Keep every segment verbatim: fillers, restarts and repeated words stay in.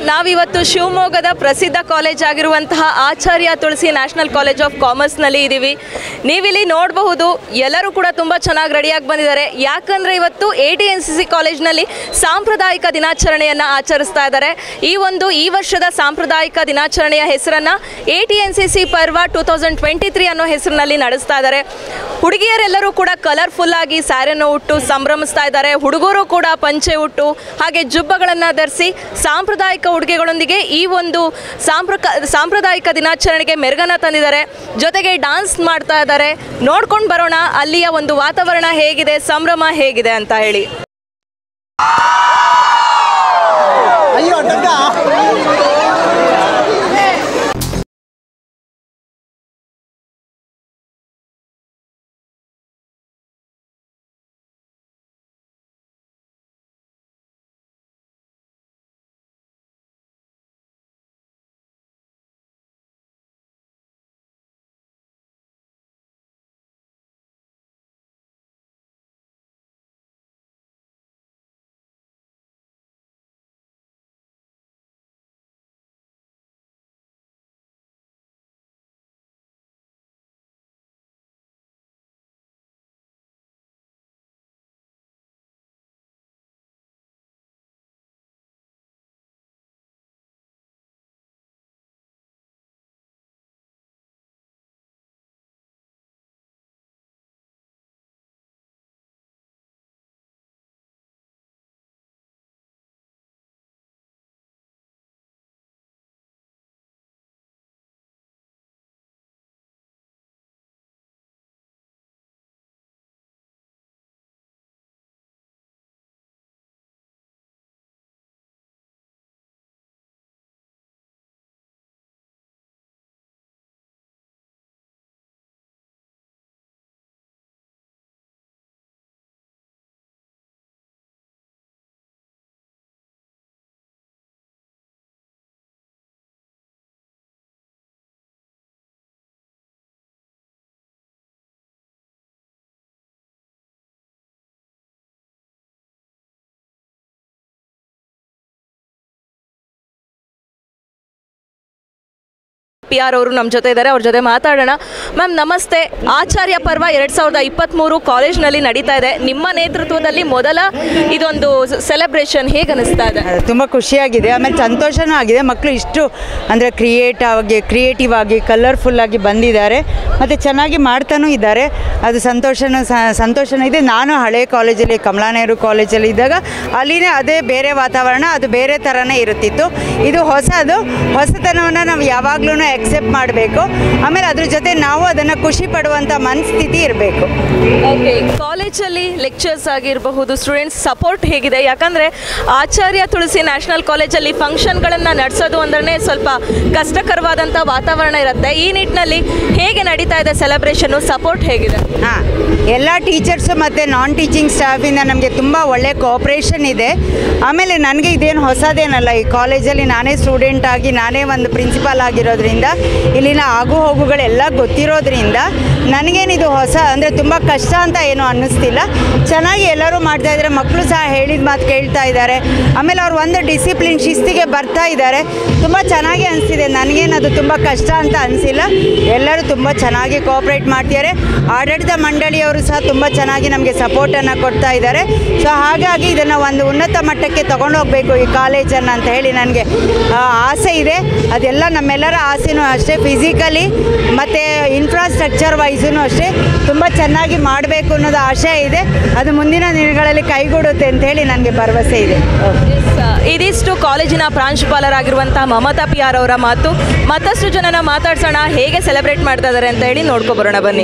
ನಾವಿವತ್ತು ಶಿವಮೊಗ್ಗದ ಪ್ರಸಿದ್ಧ ಕಾಲೇಜ್ ಆಗಿರುವಂತಹ Acharya Tulsi national college of ಕಾಮರ್ಸ್ನಲ್ಲಿ ಇದ್ದೀವಿ. ನೀವಿಲ್ಲಿ ನೋಡಬಹುದು ಎಲ್ಲರೂ ಕೂಡ ತುಂಬ ಚೆನ್ನಾಗಿ ರೆಡಿಯಾಗಿ ಬಂದಿದ್ದಾರೆ. ಯಾಕಂದರೆ ಇವತ್ತು A T N C C ಕಾಲೇಜ್ನಲ್ಲಿ ಸಾಂಪ್ರದಾಯಿಕ ದಿನಾಚರಣೆಯನ್ನು ಆಚರಿಸ್ತಾ ಇದ್ದಾರೆ. ಈ ಒಂದು ಈ ವರ್ಷದ ಸಾಂಪ್ರದಾಯಿಕ ದಿನಾಚರಣೆಯ ಹೆಸರನ್ನು A T N C C Parva two thousand twenty three ಅನ್ನೋ ಹೆಸರಿನಲ್ಲಿ ನಡೆಸ್ತಾ ಇದ್ದಾರೆ. ಹುಡುಗಿಯರೆಲ್ಲರೂ ಕೂಡ ಕಲರ್ಫುಲ್ ಆಗಿ ಸ್ಯಾರಿಯನ್ನು ಉಟ್ಟು ಸಂಭ್ರಮಿಸ್ತಾ ಇದ್ದಾರೆ. ಹುಡುಗರು ಕೂಡ ಪಂಚೆ ಉಟ್ಟು ಹಾಗೆ ಜುಬ್ಬಗಳನ್ನು ಧರಿಸಿ ಸಾಂಪ್ರದಾಯಿಕ ಉಡುಗೆಗಳೊಂದಿಗೆ ಈ ಒಂದು ಸಾಂಪ್ರಕ ಸಾಂಪ್ರದಾಯಿಕ ದಿನಾಚರಣೆಗೆ ಮೆರುಗನ್ನು ತಂದಿದ್ದಾರೆ. ಜೊತೆಗೆ ಡಾನ್ಸ್ ಮಾಡ್ತಾ ಇದ್ದಾರೆ. ನೋಡ್ಕೊಂಡು ಬರೋಣ ಅಲ್ಲಿಯ ಒಂದು ವಾತಾವರಣ ಹೇಗಿದೆ, ಸಂಭ್ರಮ ಹೇಗಿದೆ ಅಂತ ಹೇಳಿ. ಪಿ ಆರ್ ಅವರು ನಮ್ಮ ಜೊತೆ ಇದ್ದಾರೆ. ಅವ್ರ ಜೊತೆ ಮಾತಾಡೋಣ. ಮ್ಯಾಮ್ ನಮಸ್ತೆ. ಆಚಾರ್ಯ ಪರ್ವ ಎರಡು ಸಾವಿರದ ಇಪ್ಪತ್ತ್ಮೂರು ಕಾಲೇಜ್ನಲ್ಲಿ ನಡೀತಾ ಇದೆ. ನಿಮ್ಮ ನೇತೃತ್ವದಲ್ಲಿ ಮೊದಲ ಇದೊಂದು ಸೆಲೆಬ್ರೇಷನ್ ಹೇಗೆ ಅನಿಸ್ತಾ ಇದೆ? ತುಂಬ ಖುಷಿಯಾಗಿದೆ, ಆಮೇಲೆ ಸಂತೋಷನೂ ಆಗಿದೆ. ಮಕ್ಕಳು ಇಷ್ಟು ಅಂದರೆ ಕ್ರಿಯೇಟ್ ಆಗಿ ಕ್ರಿಯೇಟಿವ್ ಆಗಿ ಕಲರ್ಫುಲ್ಲಾಗಿ ಬಂದಿದ್ದಾರೆ ಮತ್ತು ಚೆನ್ನಾಗಿ ಮಾಡ್ತಾನೂ ಇದ್ದಾರೆ. ಅದು ಸಂತೋಷನೂ ಸಂತೋಷನೂ ಇದೆ. ನಾನು ಹಳೆ ಕಾಲೇಜಲ್ಲಿ ಕಮಲಾ ನೆಹರು ಕಾಲೇಜಲ್ಲಿ ಇದ್ದಾಗ ಅಲ್ಲಿನೇ ಅದೇ ಬೇರೆ ವಾತಾವರಣ, ಅದು ಬೇರೆ ಥರನೇ ಇರುತ್ತಿತ್ತು. ಇದು ಹೊಸದು, ಹೊಸತನವನ್ನು ನಾವು ಯಾವಾಗಲೂ ಎಕ್ಸೆಪ್ಟ್ ಮಾಡಬೇಕು. ಆಮೇಲೆ ಅದ್ರ ಜೊತೆ ನಾವು ಅದನ್ನು ಖುಷಿ ಪಡುವಂಥ ಮನಸ್ಥಿತಿ ಇರಬೇಕು. ಓಕೆ, ಕಾಲೇಜಲ್ಲಿ ಲೆಕ್ಚರ್ಸ್ ಆಗಿರಬಹುದು, ಸ್ಟೂಡೆಂಟ್ಸ್ ಸಪೋರ್ಟ್ ಹೇಗಿದೆ? ಯಾಕಂದರೆ ಆಚಾರ್ಯ ತುಳಸಿ ನ್ಯಾಷನಲ್ ಕಾಲೇಜಲ್ಲಿ ಫಂಕ್ಷನ್ಗಳನ್ನು ನಡೆಸೋದು ಅಂದ್ರೆ ಸ್ವಲ್ಪ ಕಷ್ಟಕರವಾದಂಥ ವಾತಾವರಣ ಇರುತ್ತೆ. ಈ ನಿಟ್ಟಿನಲ್ಲಿ ಹೇಗೆ ನಡೀತಾ ಇದೆ ಸೆಲೆಬ್ರೇಷನ್ನು? ಸಪೋರ್ಟ್ ಹೇಗಿದೆ? ಹಾಂ, ಎಲ್ಲ ಟೀಚರ್ಸು ಮತ್ತು ನಾನ್ ಟೀಚಿಂಗ್ ಸ್ಟಾಫಿಂದ ನಮಗೆ ತುಂಬ ಒಳ್ಳೆ ಕೋಆಪ್ರೇಷನ್ ಇದೆ. ಆಮೇಲೆ ನನಗೆ ಇದೇನು ಹೊಸದೇನಲ್ಲ, ಈ ಕಾಲೇಜಲ್ಲಿ ನಾನೇ ಸ್ಟೂಡೆಂಟ್ ಆಗಿ ನಾನೇ ಒಂದು ಪ್ರಿನ್ಸಿಪಾಲ್ ಆಗಿರೋದ್ರಿಂದ ಇಲ್ಲಿನ ಆಗು ಹೋಗುಗಳೆಲ್ಲ ಗೊತ್ತಿರೋದ್ರಿಂದ ನನಗೇನಿದು ಹೊಸ ಅಂದರೆ ತುಂಬ ಕಷ್ಟ ಅಂತ ಏನೂ ಅನ್ನಿಸ್ತಿಲ್ಲ. ಚೆನ್ನಾಗಿ ಎಲ್ಲರೂ ಮಾಡ್ತಾಯಿದ್ದಾರೆ. ಮಕ್ಕಳು ಸಹ ಹೇಳಿದ ಮಾತು ಕೇಳ್ತಾ ಇದ್ದಾರೆ. ಆಮೇಲೆ ಅವ್ರು ಒಂದು ಡಿಸಿಪ್ಲಿನ್ ಶಿಸ್ತಿಗೆ ಬರ್ತಾ ಇದ್ದಾರೆ. ತುಂಬ ಚೆನ್ನಾಗಿ ಅನಿಸ್ತಿದೆ. ನನಗೇನದು ತುಂಬ ಕಷ್ಟ ಅಂತ ಅನಿಸಿಲ್ಲ. ಎಲ್ಲರೂ ತುಂಬ ಚೆನ್ನಾಗಿ ಕೋಆಪ್ರೇಟ್ ಮಾಡ್ತಿದ್ದಾರೆ. ಆಡಳಿತ ಮಂಡಳಿಯವರು ಸಹ ತುಂಬ ಚೆನ್ನಾಗಿ ನಮಗೆ ಸಪೋರ್ಟನ್ನು ಕೊಡ್ತಾ ಇದ್ದಾರೆ. ಸೊ ಹಾಗಾಗಿ ಇದನ್ನು ಒಂದು ಉನ್ನತ ಮಟ್ಟಕ್ಕೆ ತೊಗೊಂಡೋಗಬೇಕು ಈ ಕಾಲೇಜನ್ನು ಅಂತ ಹೇಳಿ ನನಗೆ ಆಸೆ ಇದೆ. ಅದೆಲ್ಲ ನಮ್ಮೆಲ್ಲರ ಆಸೆನೂ ಅಷ್ಟೇ. ಫಿಸಿಕಲಿ ಮತ್ತು ಇನ್ಫ್ರಾಸ್ಟ್ರಕ್ಚರ್ ವೈಸೂ ಅಷ್ಟೇ ತುಂಬ ಚೆನ್ನಾಗಿ ಮಾಡಬೇಕು ಅನ್ನೋದು ಆಶಯ ಇದೆ. ಅದು ಮುಂದಿನ ದಿನಗಳಲ್ಲಿ ಕೈಗೂಡುತ್ತೆ ಅಂತೇಳಿ ನನಗೆ ಭರವಸೆ ಇದೆ. ಇದಿಷ್ಟು ಕಾಲೇಜಿನ ಪ್ರಾಂಶುಪಾಲರಾಗಿರುವಂಥ ಮಮತಾ ಪಿ ಆರ್ ಅವರ ಮಾತು. ಮತ್ತಷ್ಟು ಜನನ ಮಾತಾಡ್ಸೋಣ, ಹೇಗೆ ಸೆಲೆಬ್ರೇಟ್ ಮಾಡ್ತಾ ಇದ್ದಾರೆ ಅಂತ ಹೇಳಿ ನೋಡ್ಕೊಬರೋಣ ಬನ್ನಿ.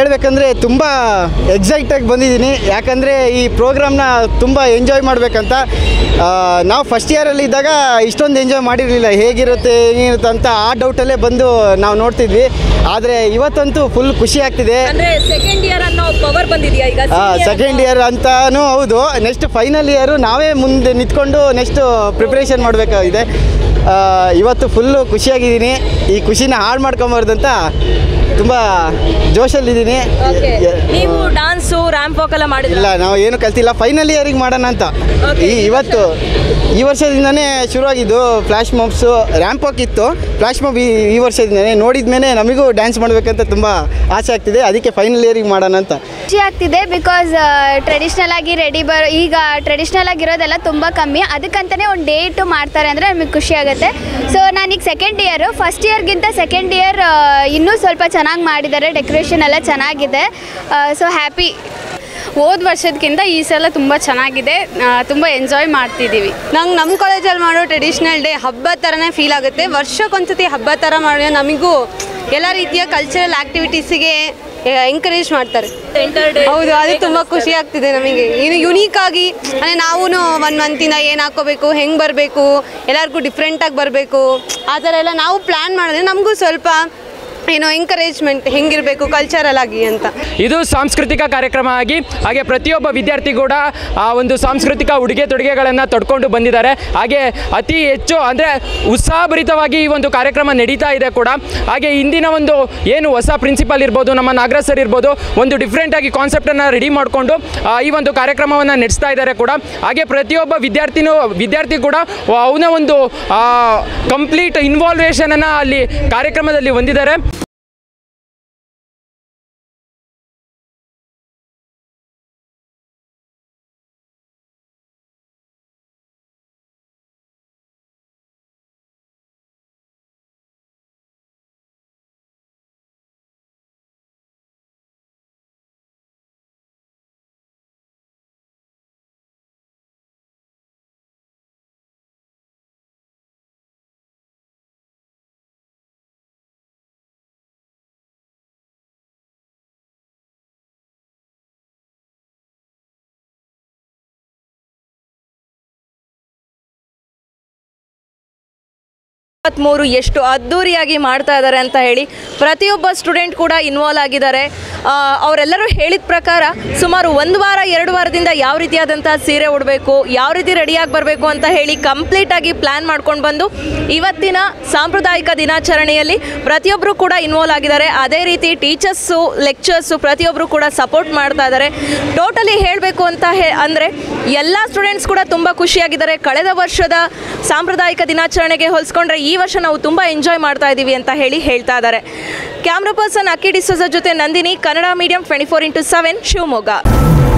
ಹೇಳ್ಬೇಕಂದ್ರೆ ತುಂಬ ಎಕ್ಸೈಟಾಗಿ ಬಂದಿದ್ದೀನಿ. ಯಾಕಂದರೆ ಈ ಪ್ರೋಗ್ರಾಮ್ನ ತುಂಬ ಎಂಜಾಯ್ ಮಾಡಬೇಕಂತ. ನಾವು ಫಸ್ಟ್ ಇಯರಲ್ಲಿ ಇದ್ದಾಗ ಇಷ್ಟೊಂದು ಎಂಜಾಯ್ ಮಾಡಿರಲಿಲ್ಲ, ಹೇಗಿರುತ್ತೆ ಏನಿರುತ್ತೆ ಅಂತ ಆ ಡೌಟಲ್ಲೇ ಬಂದು ನಾವು ನೋಡ್ತಿದ್ವಿ. ಆದರೆ ಇವತ್ತಂತೂ ಫುಲ್ ಖುಷಿ ಆಗ್ತಿದೆ. ಸೆಕೆಂಡ್ ಇಯರ್ ಅನ್ನೋ ಪವರ್ ಬಂದಿದೆಯಾ ಈಗ? ಸೆಕೆಂಡ್ ಇಯರ್ ಅಂತಾನೂ ಹೌದು. ನೆಕ್ಸ್ಟ್ ಫೈನಲ್ ಇಯರು ನಾವೇ ಮುಂದೆ ನಿಂತ್ಕೊಂಡು ನೆಕ್ಸ್ಟ್ ಪ್ರಿಪ್ರೇಷನ್ ಮಾಡಬೇಕಾಗಿದೆ. ಇವತ್ತು ಫುಲ್ಲು ಖುಷಿಯಾಗಿದ್ದೀನಿ. ಈ ಖುಷಿನ ಹಾಳು ಮಾಡ್ಕೊಂಬಾರ್ದಂತ ತುಂಬ ಜೋಶಲ್ಲಿದ್ದೀನಿ. ನೀವು ಡಾನ್ಸು ರ್ಯಾಂಪ್ ವಾಕ್ ಎಲ್ಲ ಮಾಡಿಲ್ಲ? ಇಲ್ಲ, ನಾವು ಏನು ಕಲ್ತಿಲ್ಲ. ಫೈನಲ್ ಇಯರಿಗೆ ಮಾಡೋಣ ಅಂತ ಈ ಇವತ್ತು ಈ ವರ್ಷದಿಂದನೇ ಶುರುವಾಗಿದ್ದು. ಫ್ಲ್ಯಾಶ್ ಮಾಬ್ಸು ರ್ಯಾಂಪ್ ವಾಕ್ ಇತ್ತು, ಫ್ಲ್ಯಾಶ್ ಮಾಬ್ ಈ ಈ ವರ್ಷದಿಂದನೇ ನೋಡಿದ ಮೇಲೆ ನಮಗೂ ಡ್ಯಾನ್ಸ್ ಮಾಡಬೇಕಂತ ತುಂಬ ಆಸೆ ಆಗ್ತಿದೆ. ಅದಕ್ಕೆ ಫೈನಲ್ ಇಯರಿಗೆ ಮಾಡೋಣ ಅಂತ ಖುಷಿ ಆಗ್ತಿದೆ. ಬಿಕಾಸ್ ಟ್ರೆಡಿಷ್ನಲ್ ಆಗಿ ರೆಡಿ ಬರೋ ಈಗ ಟ್ರೆಡಿಷ್ನಲ್ ಆಗಿರೋದೆಲ್ಲ ತುಂಬ ಕಮ್ಮಿ, ಅದಕ್ಕಂತಲೇ ಒಂದು ಡೇಟು ಮಾಡ್ತಾರೆ ಅಂದರೆ ನಮಗೆ ಖುಷಿ ಆಗುತ್ತೆ. ಸೊ ನಾನೀಗ ಸೆಕೆಂಡ್ ಇಯರು, ಫಸ್ಟ್ ಇಯರ್ಗಿಂತ ಸೆಕೆಂಡ್ ಇಯರ್ ಇನ್ನೂ ಸ್ವಲ್ಪ ಚೆನ್ನಾಗಿ ಮಾಡಿದ್ದಾರೆ, ಡೆಕೋರೇಷನ್ ಎಲ್ಲ ಚೆನ್ನಾಗಿದೆ. So happy. ಹೋದ ವರ್ಷದಕ್ಕಿಂತ ಈ ಸಲ ತುಂಬ ಚೆನ್ನಾಗಿದೆ, ತುಂಬ ಎಂಜಾಯ್ ಮಾಡ್ತಿದ್ದೀವಿ. ನಂಗೆ ನಮ್ಮ ಕಾಲೇಜಲ್ಲಿ ಮಾಡೋ ಟ್ರೆಡಿಷ್ನಲ್ ಡೇ ಹಬ್ಬ ಥರನೇ ಫೀಲ್ ಆಗುತ್ತೆ. ವರ್ಷಕ್ಕೊಂದ್ಸತಿ ಹಬ್ಬ ಥರ ಮಾಡೋ ನಮಗೂ ಎಲ್ಲ ರೀತಿಯ ಕಲ್ಚರಲ್ ಆ್ಯಕ್ಟಿವಿಟೀಸಿಗೆ ಎಂಕರೇಜ್ ಮಾಡ್ತಾರೆ. ಹೌದು, ಅದು ತುಂಬ ಖುಷಿ ಆಗ್ತಿದೆ ನಮಗೆ. ಇನ್ನು ಯುನೀಕ್ ಆಗಿ ಅಂದರೆ ನಾವು ಒನ್ ಮಂತಿಂದ ಏನು ಹಾಕೋಬೇಕು, ಹೆಂಗೆ ಬರಬೇಕು, ಎಲ್ಲರಿಗೂ ಡಿಫ್ರೆಂಟಾಗಿ ಬರಬೇಕು, ಆ ಥರ ಎಲ್ಲ ನಾವು ಪ್ಲ್ಯಾನ್ ಮಾಡಿದ್ರೆ ನಮಗೂ ಸ್ವಲ್ಪ ಏನೋ ಎಂಕರೇಜ್ಮೆಂಟ್ ಹೆಂಗಿರಬೇಕು ಕಲ್ಚರಲ್ ಆಗಿ ಅಂತ. ಇದು ಸಾಂಸ್ಕೃತಿಕ ಕಾರ್ಯಕ್ರಮ ಆಗಿ ಹಾಗೆ ಪ್ರತಿಯೊಬ್ಬ ವಿದ್ಯಾರ್ಥಿ ಕೂಡ ಆ ಒಂದು ಸಾಂಸ್ಕೃತಿಕ ಉಡುಗೆ ತೊಡುಗೆಗಳನ್ನು ತೊಡ್ಕೊಂಡು ಬಂದಿದ್ದಾರೆ. ಹಾಗೆ ಅತಿ ಹೆಚ್ಚು ಅಂದರೆ ಉತ್ಸಾಹಭರಿತವಾಗಿ ಈ ಒಂದು ಕಾರ್ಯಕ್ರಮ ನಡೀತಾ ಇದೆ ಕೂಡ. ಹಾಗೆ ಇಂದಿನ ಒಂದು ಏನು ಹೊಸ ಪ್ರಿನ್ಸಿಪಾಲ್ ಇರ್ಬೋದು, ನಮ್ಮ ನಾಗರಾಜ್ ಸರ್ ಇರ್ಬೋದು, ಒಂದು ಡಿಫ್ರೆಂಟಾಗಿ ಕಾನ್ಸೆಪ್ಟನ್ನು ರೆಡಿ ಮಾಡಿಕೊಂಡು ಈ ಒಂದು ಕಾರ್ಯಕ್ರಮವನ್ನು ನಡೆಸ್ತಾ ಇದ್ದಾರೆ ಕೂಡ. ಹಾಗೆ ಪ್ರತಿಯೊಬ್ಬ ವಿದ್ಯಾರ್ಥಿನೂ ವಿದ್ಯಾರ್ಥಿ ಕೂಡ ಅವನ ಒಂದು ಕಂಪ್ಲೀಟ್ ಇನ್ವಾಲ್ವೇಷನನ್ನು ಅಲ್ಲಿ ಕಾರ್ಯಕ್ರಮದಲ್ಲಿ ಹೊಂದಿದ್ದಾರೆ. ಮೂರು ಎಷ್ಟು ಅದ್ಧೂರಿಯಾಗಿ ಮಾಡ್ತಾ ಇದ್ದಾರೆ ಅಂತ ಹೇಳಿ ಪ್ರತಿಯೊಬ್ಬ ಸ್ಟೂಡೆಂಟ್ ಕೂಡ ಇನ್ವಾಲ್ವ್ ಆಗಿದ್ದಾರೆ. ಅವರೆಲ್ಲರೂ ಹೇಳಿದ ಪ್ರಕಾರ ಸುಮಾರು ಒಂದು ವಾರ ಎರಡು ವಾರದಿಂದ ಯಾವ ರೀತಿಯಾದಂಥ ಸೀರೆ ಉಡಬೇಕು, ಯಾವ ರೀತಿ ರೆಡಿಯಾಗಿ ಬರಬೇಕು ಅಂತ ಹೇಳಿ ಕಂಪ್ಲೀಟಾಗಿ ಪ್ಲ್ಯಾನ್ ಮಾಡ್ಕೊಂಡು ಬಂದು ಇವತ್ತಿನ ಸಾಂಪ್ರದಾಯಿಕ ದಿನಾಚರಣೆಯಲ್ಲಿ ಪ್ರತಿಯೊಬ್ಬರು ಕೂಡ ಇನ್ವಾಲ್ವ್ ಆಗಿದ್ದಾರೆ. ಅದೇ ರೀತಿ ಟೀಚರ್ಸು, ಲೆಕ್ಚರ್ಸು ಪ್ರತಿಯೊಬ್ಬರು ಕೂಡ ಸಪೋರ್ಟ್ ಮಾಡ್ತಾ ಇದ್ದಾರೆ. ಟೋಟಲಿ ಹೇಳಬೇಕು ಅಂತ ಹೇ ಅಂದರೆ ಎಲ್ಲ ಸ್ಟೂಡೆಂಟ್ಸ್ ಕೂಡ ತುಂಬ ಖುಷಿಯಾಗಿದ್ದಾರೆ. ಕಳೆದ ವರ್ಷದ ಸಾಂಪ್ರದಾಯಿಕ ದಿನಾಚರಣೆಗೆ ಹೋಲಿಸ್ಕೊಂಡ್ರೆ ಈ ವರ್ಷ ನಾವು ತುಂಬ ಎಂಜಾಯ್ ಮಾಡ್ತಾ ಇದ್ದೀವಿ ಅಂತ ಹೇಳಿ ಹೇಳ್ತಾ ಇದ್ದಾರೆ. ಕ್ಯಾಮ್ರಾ ಪರ್ಸನ್ ಅಕ್ಕಿ ಡಿಸೋಜ ಜೊತೆ Nandini, Kannada medium twenty four into seven, Shivamogga.